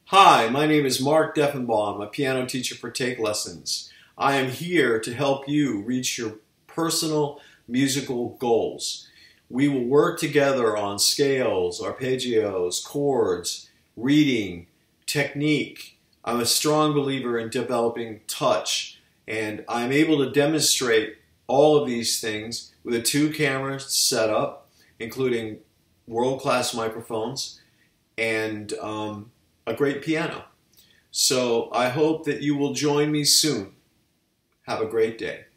Hi, my name is Mark Deffenbaum, a piano teacher for Take Lessons. I am here to help you reach your personal musical goals. We will work together on scales, arpeggios, chords, reading, technique. I'm a strong believer in developing touch, and I'm able to demonstrate all of these things with a 2-camera setup, including world-class microphones and a great piano. So I hope that you will join me soon. Have a great day.